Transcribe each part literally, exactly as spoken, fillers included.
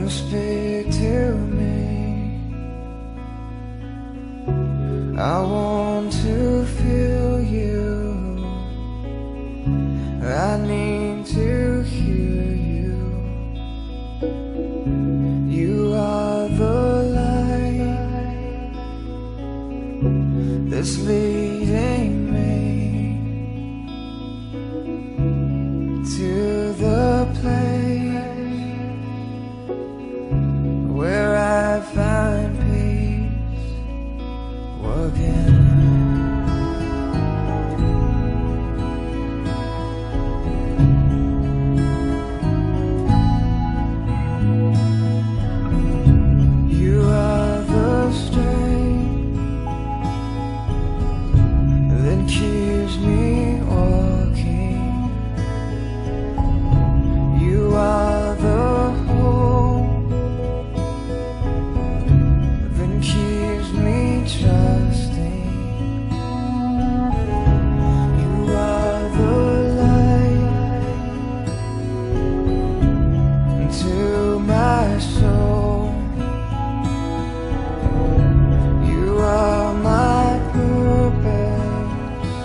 Come speak to me. I want to feel you. I need to hear you. You are the light that's leading me to the place where I find peace working. You are the strength that keeps me walking. You are the hope that keeps me trusting. You are the light to my soul. You are my purpose.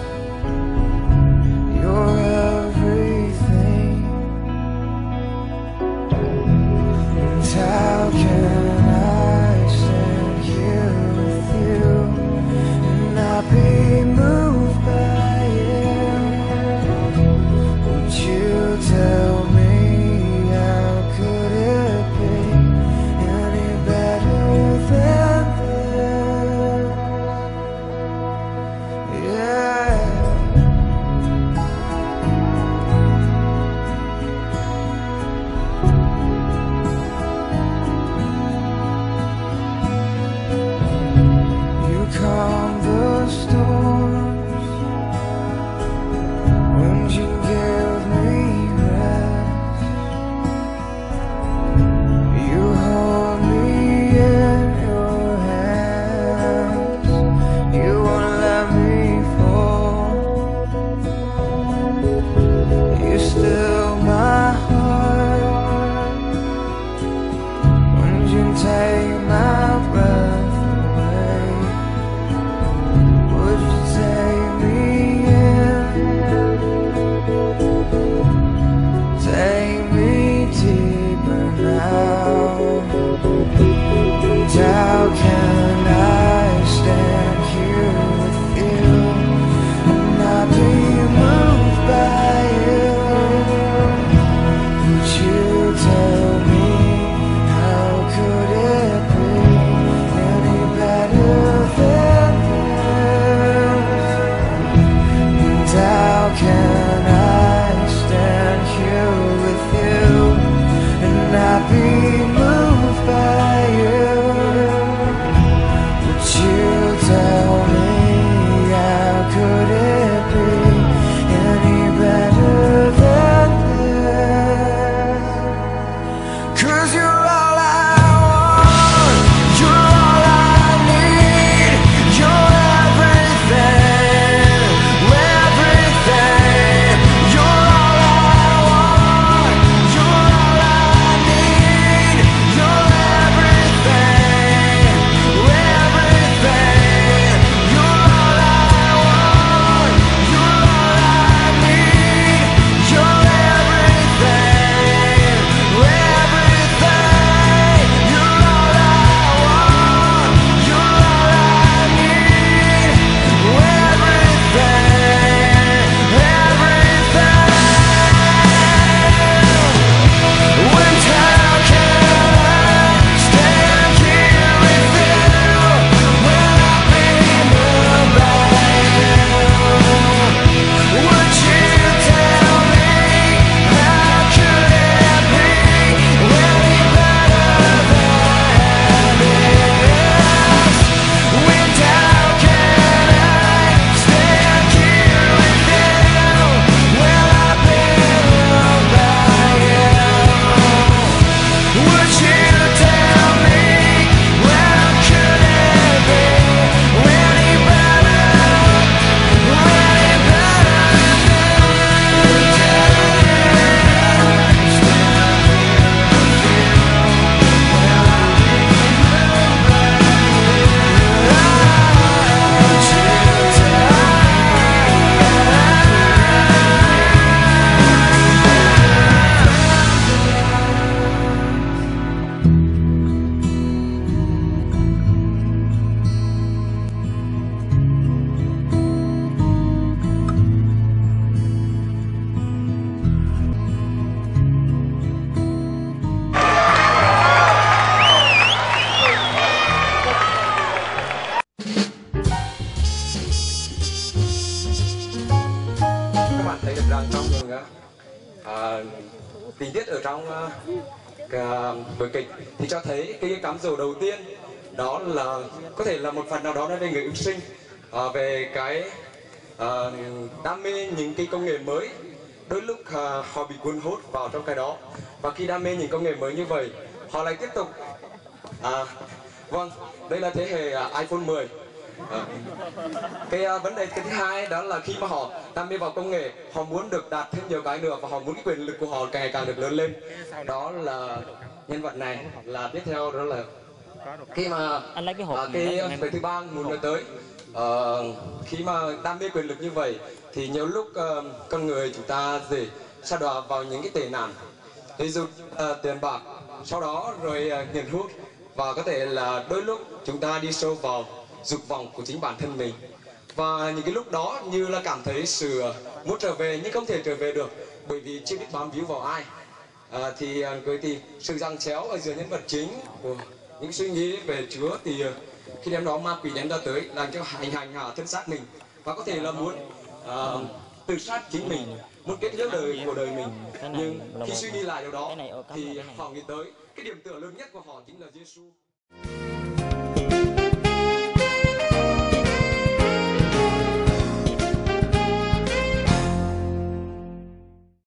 You're everything. And how can I stand here with you and not be moved by you? Would you tell me how could it be any better than this? Yeah. You calm the storms when you give me rest. You hold me in your hands. You won't let me fall. You still my heart when you take my breath away. Would you take me in? Take me deeper now. And how can I stand here with you and not be moved by you? Would you tell me how could it be any better than this? And how can I stand here with you and not be moved by you? Would you tell me how could it be any better than this? 'Cause you're all I want, you're all I need, you're everything, everything. You're all I want, you're all I need, you're everything, everything. You're all I want, you're all I need, you're everything, everything. uh, vở kịch thì cho thấy cái cám dỗ đầu tiên đó là có thể là một phần nào đó nói về người ứng sinh, uh, về cái uh, đam mê những cái công nghệ mới. Đôi lúc uh, họ bị cuốn hút vào trong cái đó, và khi đam mê những công nghệ mới như vậy họ lại tiếp tục à, vâng, đây là thế hệ uh, iPhone mười. À, cái uh, vấn đề cái thứ hai đó là khi mà họ đam mê vào công nghệ, họ muốn được đạt thêm nhiều cái nữa và họ muốn cái quyền lực của họ càng ngày càng được lớn lên. Đó là nhân vật này là tiếp theo, đó là khi mà anh lấy cái hộp uh, cái về thứ ba muốn nói tới uh, khi mà đam mê quyền lực như vậy thì nhiều lúc uh, con người chúng ta dễ sa đọa vào những cái tệ nạn, ví dụ uh, tiền bạc, sau đó rồi uh, nghiện hút, và có thể là đôi lúc chúng ta đi sâu vào dục vọng của chính bản thân mình, và những cái lúc đó như là cảm thấy sự muốn trở về nhưng không thể trở về được bởi vì chưa biết bám víu vào ai. À, thì với thì sự giằng xéo ở giữa nhân vật chính của những suy nghĩ về Chúa thì khi đem đó ma quỷ đem ra tới làm cho hành hành hạ thân xác mình, và có thể là muốn uh, tự sát chính mình, muốn kết liễu đời của đời mình. Nhưng khi suy nghĩ lại điều đó thì họ nghĩ tới cái điểm tựa lớn nhất của họ chính là Giêsu.